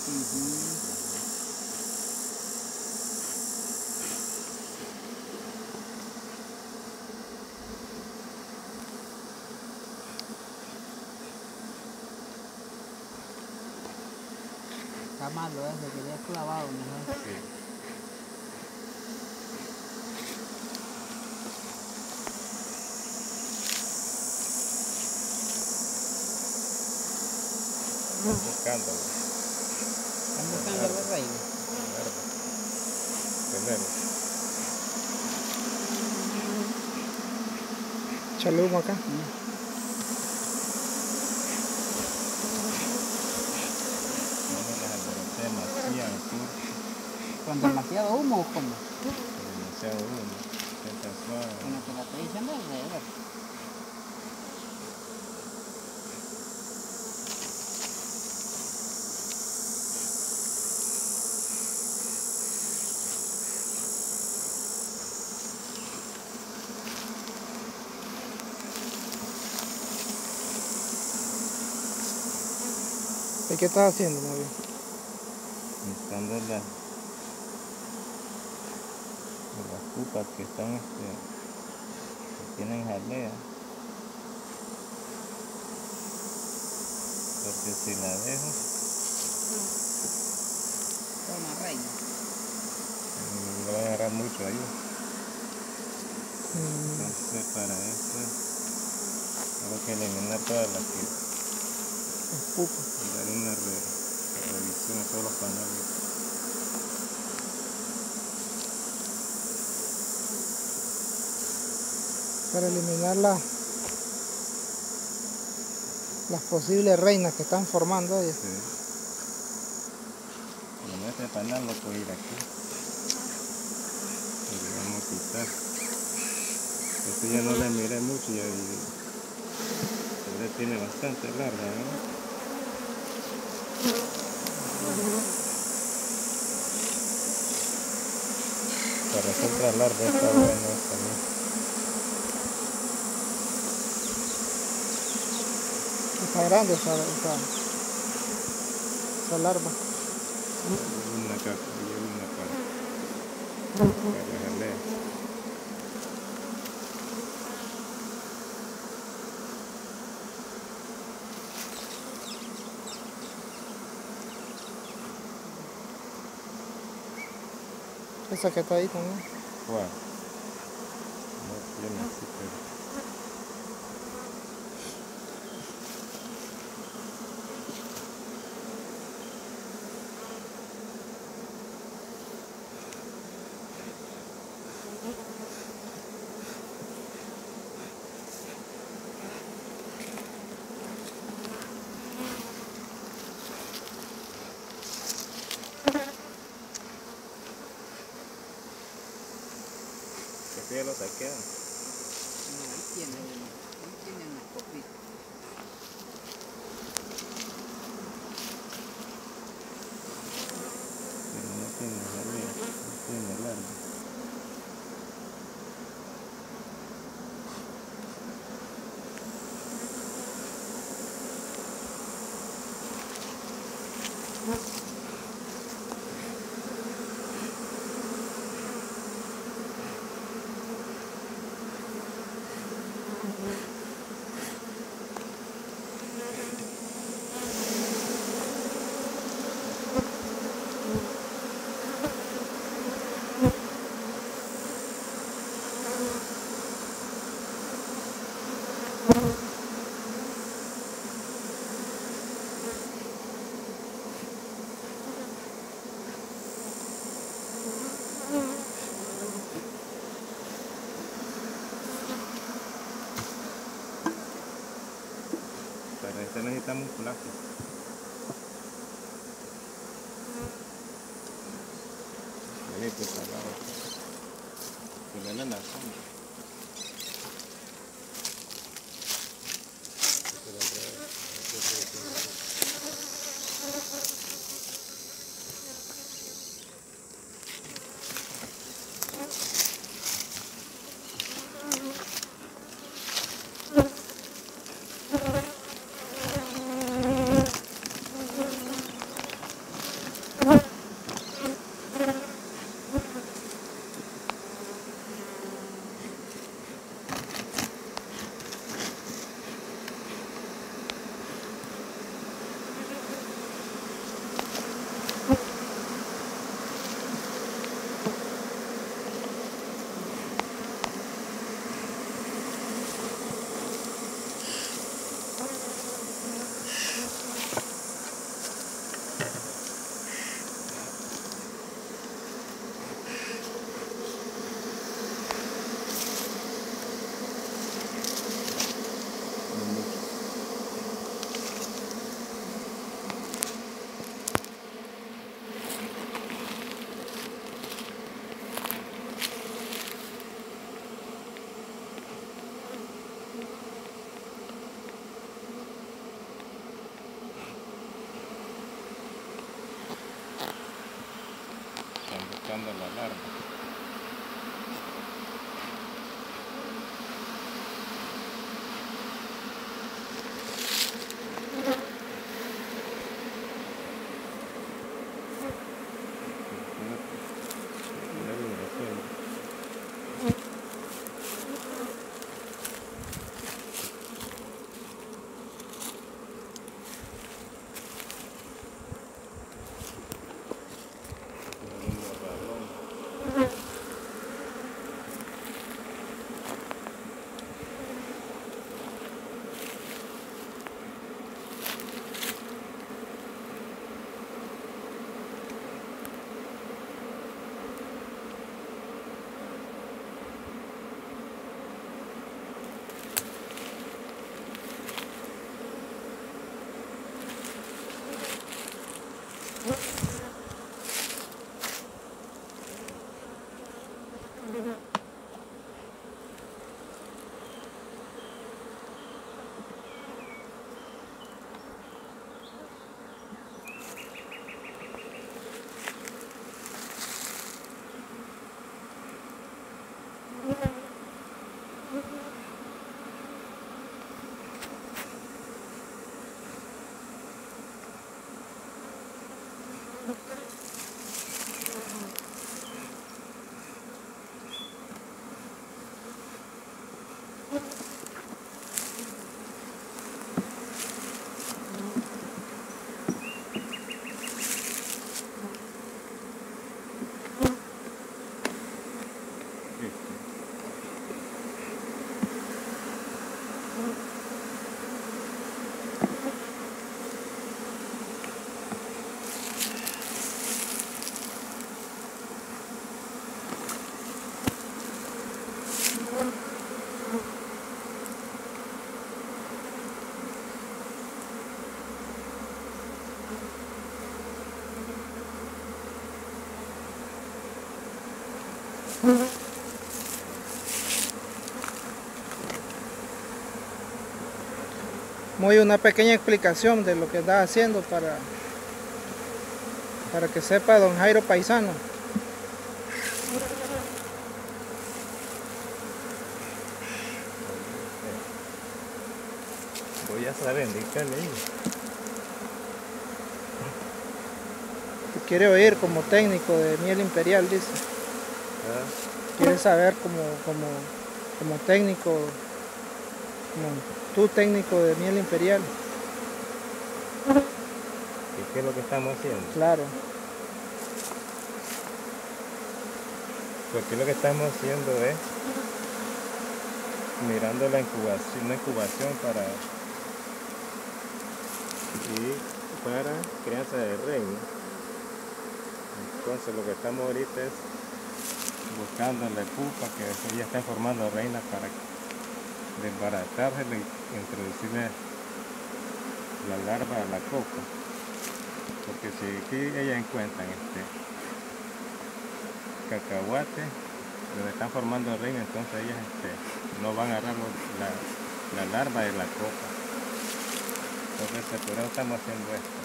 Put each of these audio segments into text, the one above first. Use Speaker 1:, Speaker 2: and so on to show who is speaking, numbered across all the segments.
Speaker 1: Está malo ese, quería clavado mejor.
Speaker 2: Sí. Buscándolo.
Speaker 1: Están buscando los reyes.
Speaker 2: Primero.
Speaker 3: Echarle humo acá.
Speaker 1: ¿Con demasiado humo o cómo?
Speaker 2: Demasiado humo. Está suave.
Speaker 1: Bueno, te lo estoy diciendo alrededor.
Speaker 3: ¿Y qué estás haciendo, novio?
Speaker 2: Buscando las pupas que están que tienen jalea. Porque si la dejo
Speaker 1: Toma, reina.
Speaker 2: me va a agarrar mucho ahí. Entonces para eso tengo que eliminar todas las que
Speaker 3: Pupa.
Speaker 2: y dar una revisión a todos los paneles.
Speaker 3: Para eliminar las posibles reinas que están formando ellas.
Speaker 2: Sí. Cuando este panal lo puedo ir aquí. Y le vamos a quitar. Este ya no le miré mucho y tiene bastante larga, ¿no? Para hacer larga está bueno también.
Speaker 3: Está grande esa larva.
Speaker 2: Una caja y una para la jalea.
Speaker 3: Esa que está ahí también.
Speaker 2: ¿Cuál? No tiene así, pero... ¿Qué ya lo saqué?
Speaker 1: No, ahí tienen las copitas.
Speaker 2: Pero no tiene jalea, no tiene larga. Para este necesitamos un plástico. Venite para el lado. Ponerle en la sombra. buscando la larva.
Speaker 3: Muy una pequeña explicación de lo que está haciendo para que sepa don Jairo Paisano.
Speaker 2: Voy a saber indicarle ahí.
Speaker 3: Que quiere oír como técnico de miel imperial, dice. Quiere saber como técnico, como tú técnico de miel imperial.
Speaker 2: ¿Y qué es lo que estamos haciendo?
Speaker 3: Claro.
Speaker 2: Porque lo que estamos haciendo es mirando la incubación, una incubación para crianza de reina. Entonces lo que estamos ahorita es buscando la pupa que ella está formando reina para desbaratársela y introducirle la larva a la copa. Porque si aquí ellas encuentran cacahuate donde están formando reina, entonces ellas no van a agarrar la larva de la copa. Entonces por eso estamos haciendo esto.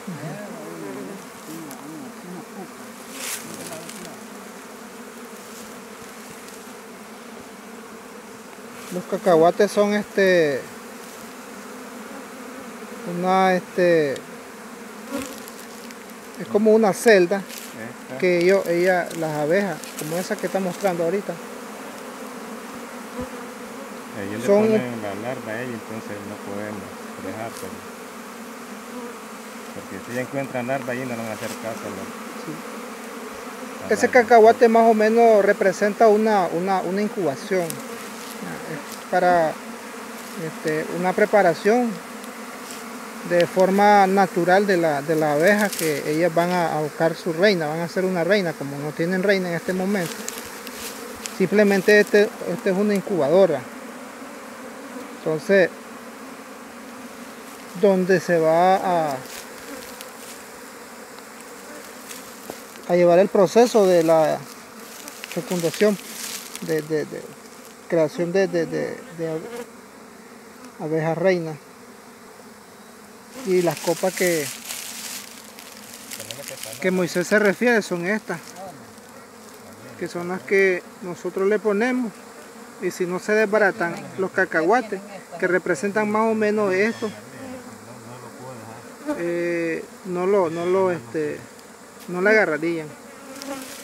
Speaker 3: Los cacahuates son es como una celda que las abejas, como esa que está mostrando ahorita,
Speaker 2: ellos
Speaker 3: son,
Speaker 2: le ponen la larva a ella, entonces no podemos dejárselo. Porque si encuentran larva ahí no van a hacer caso a
Speaker 3: sí. Ese cacahuate más o menos representa una incubación. Es para una preparación de forma natural de la abeja, que ellas van a buscar su reina, van a hacer una reina. Como no tienen reina en este momento, simplemente este es una incubadora. Entonces, donde se va a llevar el proceso de la fecundación, de creación de abejas reinas. Y las copas que Moisés se refiere son estas. que son las que nosotros le ponemos, y si no se desbaratan los cacahuates, que representan más o menos esto, no le agarrarían.